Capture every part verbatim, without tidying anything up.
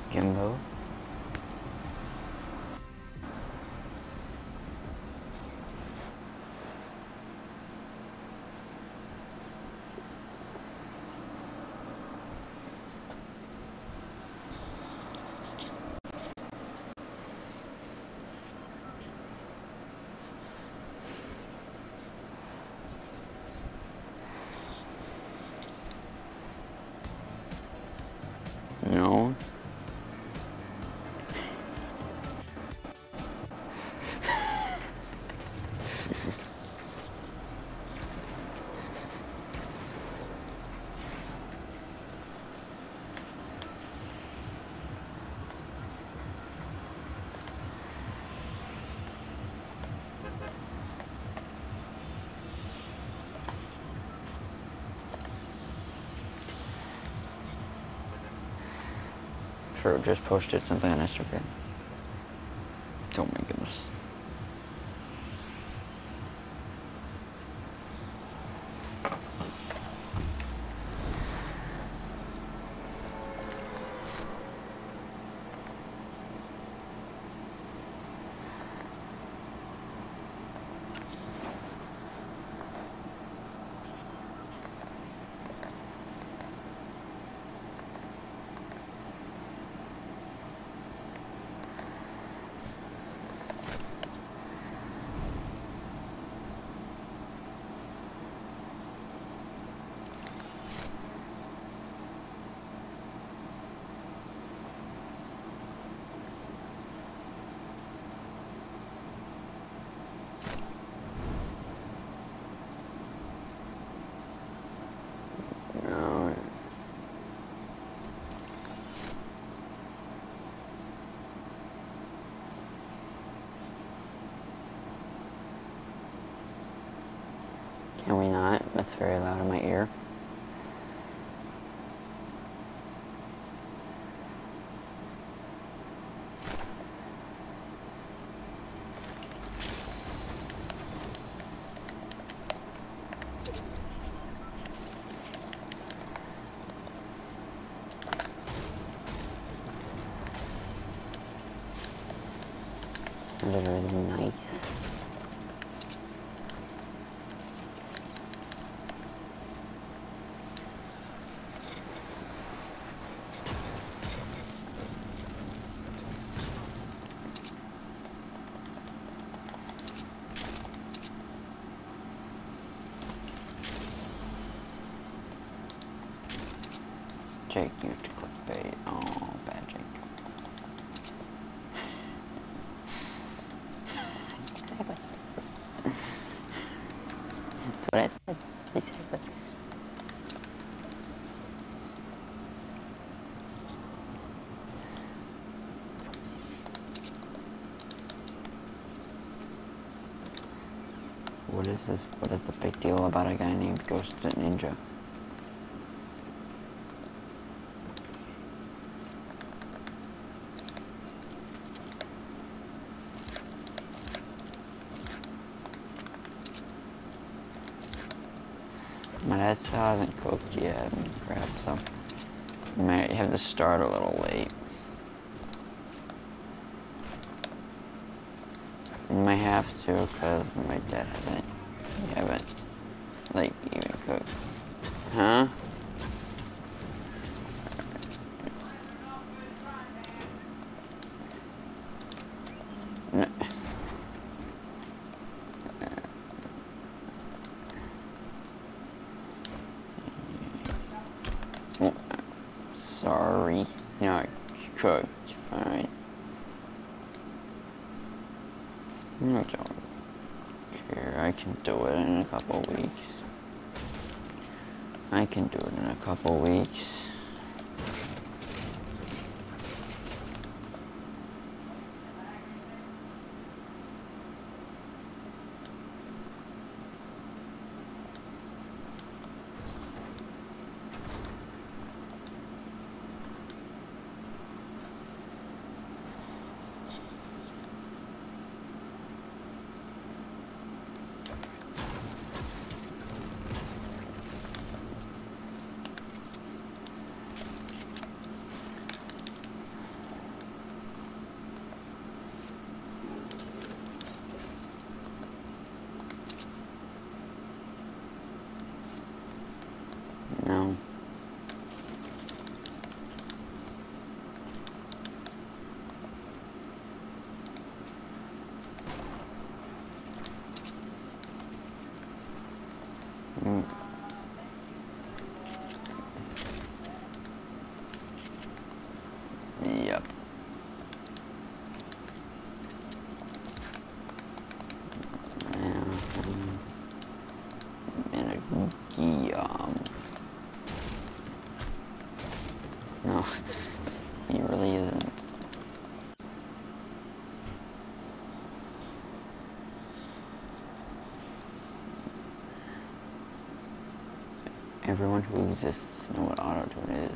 Jimbo. No. Sure, just posted something on Instagram. Oh my goodness. No. Can we not? That's very loud in my ear. Sounded really nice. Jake used to clickbait. Oh, bad Jake. Exactly. That's what I said. Exactly. What is this? What is the big deal about a guy named Ghost Ninja? My dad still hasn't cooked yet and crap, so I might have to start a little late. I might have to, because my dad hasn't, he haven't, like, even cooked. Huh? No. Oh, sorry. No, I cooked. Fine. I don't care. I can do it in a couple weeks. I can do it in a couple weeks. everyone who exists know what auto-tune is.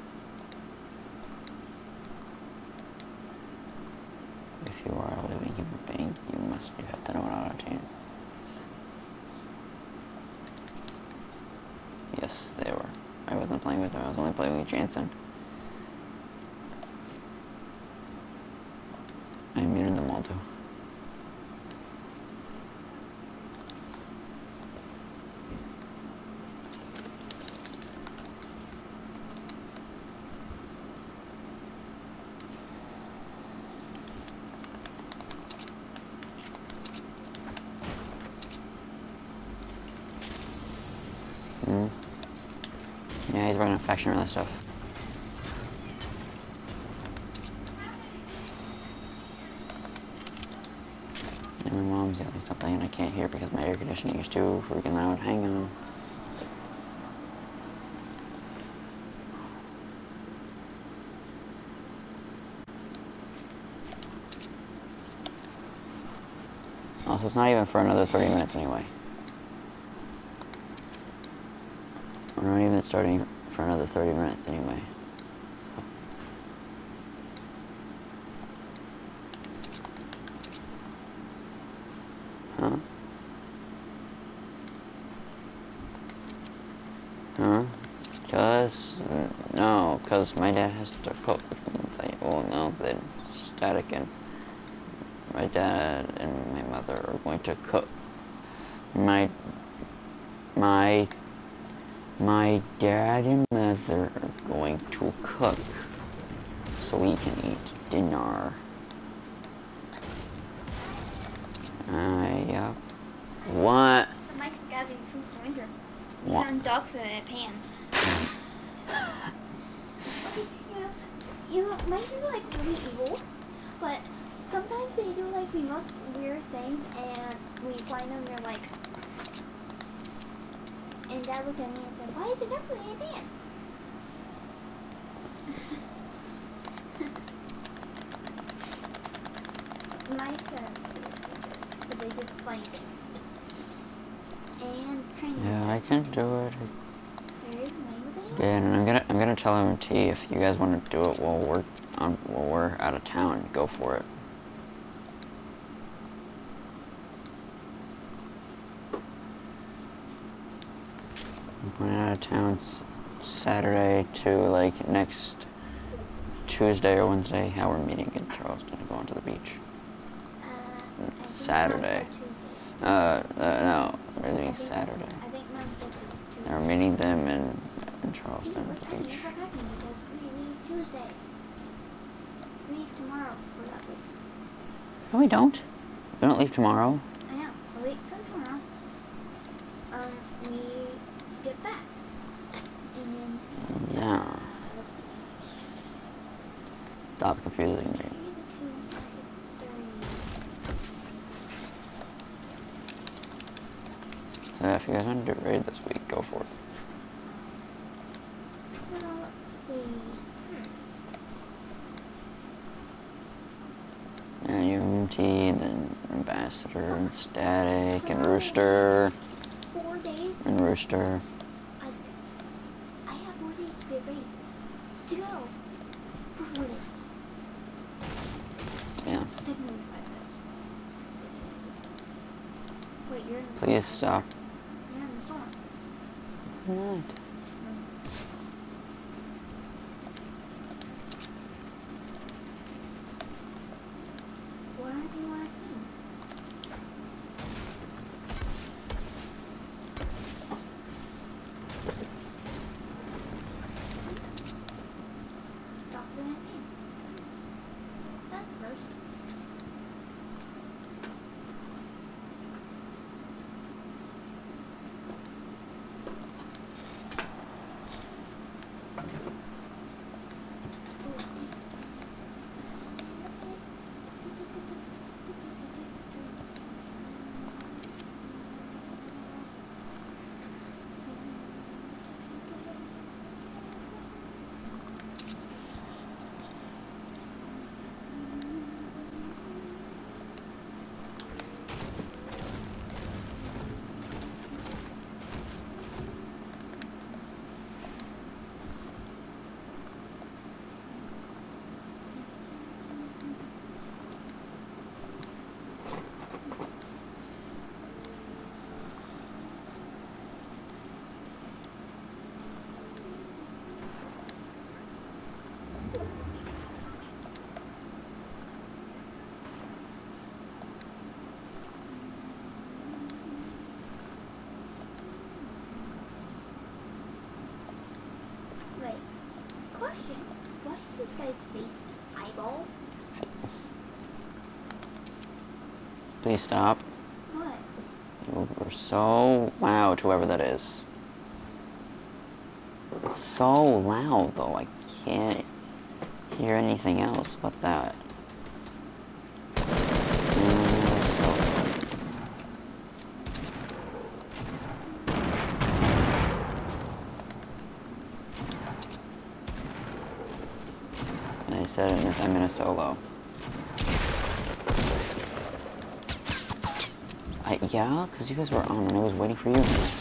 If you are a living human being, you must you have to know what auto-tune is. Yes, they were. I wasn't playing with them, I was only playing with Jansen. I muted them all too. Mm. Yeah, he's running a faction or that stuff. And my mom's yelling something and I can't hear because my air conditioning is too freaking loud. Hang on. Also, it's not even for another thirty minutes anyway. We're not even starting for another thirty minutes anyway. So. Huh? Huh? Cause, no, cause my dad has to cook. Well, no, then Static and my dad and my mother are going to cook. My, my, my dad and mother are going to cook so we can eat dinner. Uh, yeah. What? The mice are gathering food for winter. We What? found dog food in a pan. you know, you know, mice are like really evil, but sometimes they do like the most weird things, and we find them. They're like, and Dad looked at me and said, "Why is there dog food in a pan?" Mice are dangerous, but they do funny things. And trying to Yeah, I can do it. very playing with it. Yeah, and I'm gonna I'm gonna tell him T if you guys want to do it while we're on while we're out of town, go for it. I'm going out of town s- Saturday to like next Tuesday or Wednesday. How we're meeting in Charleston to go onto the beach. Uh, I think Saturday. Mom said Tuesday. Uh, uh no, we're I leaving think- Saturday. I think Mom said Tu- Tuesday. And we're meeting them in in See, Charleston we're at the packing, beach. we're packing because we leave Tuesday. We leave tomorrow for that place. No, we don't. We don't leave tomorrow. I know. We leave from tomorrow. Um, we get back. And then, Yeah. uh, let's see. Stop confusing me. Three to two, three. So yeah, if you guys want to do a raid this week, go for it. Well, let's see. Hmm. Yeah, you have M T, and then Ambassador, and Static, and Rooster, Four days. and Rooster. I, s- I have more days to get ready to go for four days. Yeah. Technically five days. Wait, you're in the storm. Please stop. You're in the storm. What? Why aren't you laughing? Stop laughing. That's first. question. What is this guy's face? Eyeball? Please stop. What? You are so loud, whoever that is. It's so loud, though. I can't hear anything else but that. I said it in this, I'm in a solo. I, yeah, because you guys were on and I was waiting for you guys.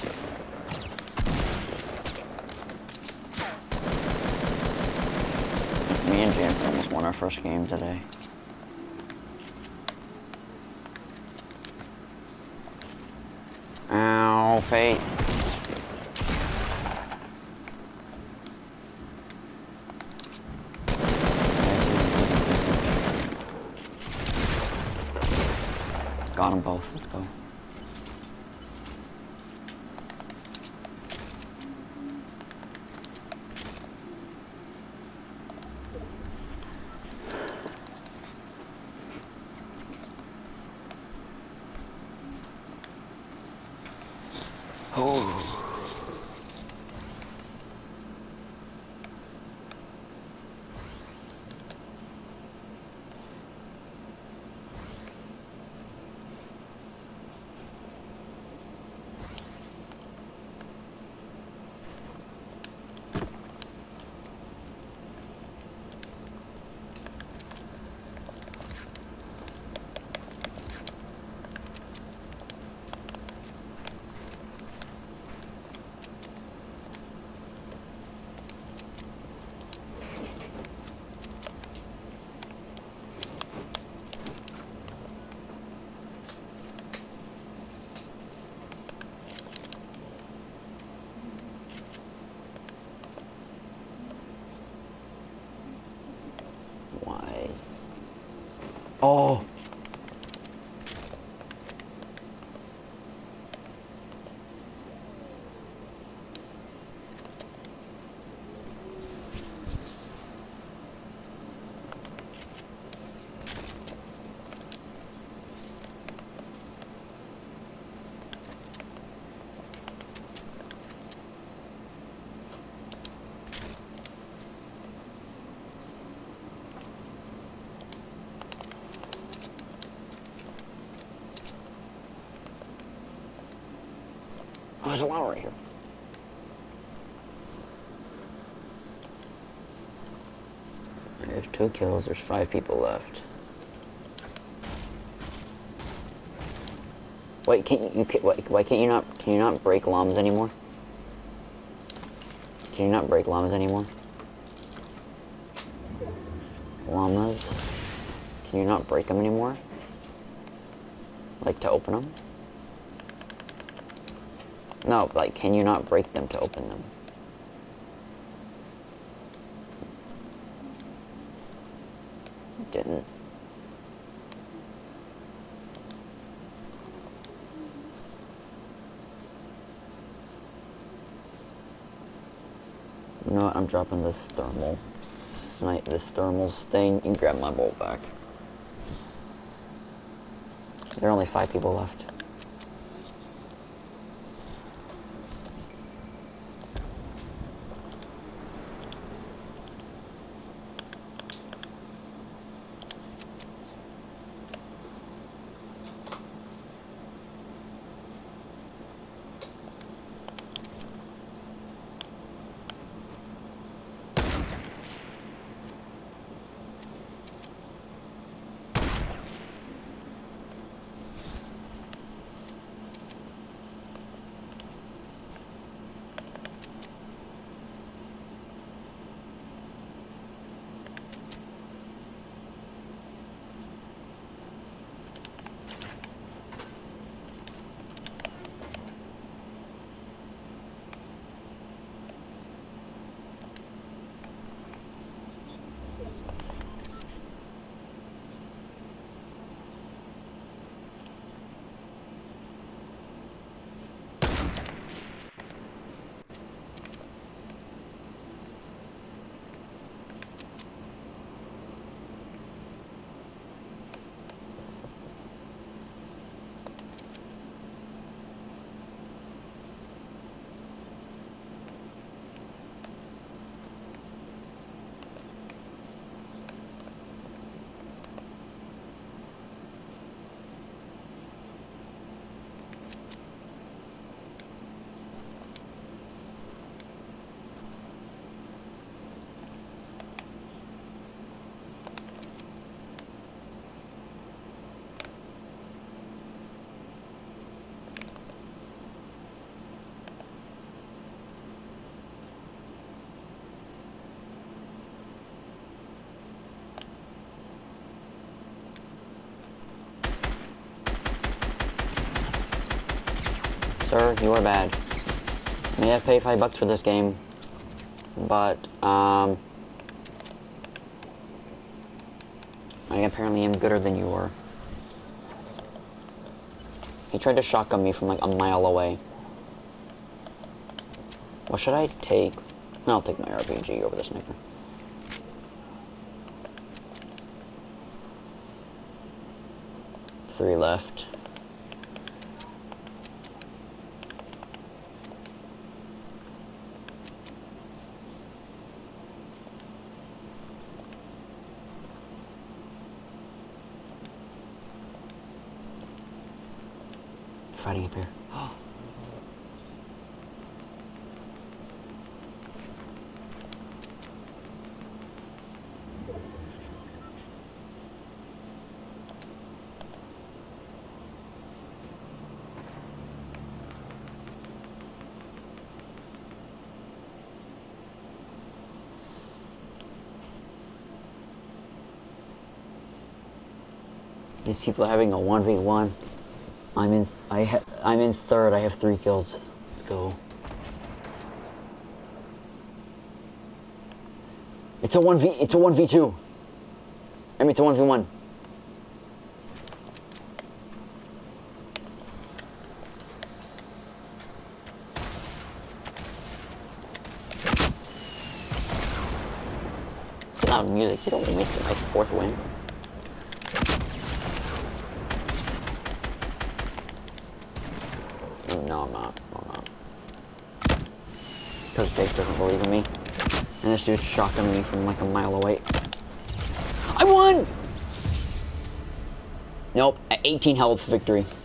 Me and Jansen almost won our first game today. Ow, Faith. Got them both, let's go. Oh. Why? Oh! Oh, there's a llama right here. I have two kills, there's five people left. Wait, can't you, you can, wait, why can't you not, can you not break llamas anymore? Can you not break llamas anymore? Llamas? Can you not break them anymore? Like, to open them? No, like, can you not break them to open them? Didn't. You know what, I'm dropping this thermal snipe, this thermal thing. You can grab my bolt back. There are only five people left. Sir, you are bad. May have paid five bucks for this game, but, um... I apparently am gooder than you are. He tried to shotgun me from like a mile away. What should I take? I'll take my R P G over the sniper. Three left. Fighting up here. Oh. These people are having a one v one. I'm in. I ha I'm in third. I have three kills. Let's go. It's a one v. It's a one v two. I mean, it's a one v one. Loud music. You don't make it my fourth win. No, I'm not. No, I'm not. Because Jake doesn't believe in me. And this dude's shotgunning me from like a mile away. I won! Nope, at eighteen health victory.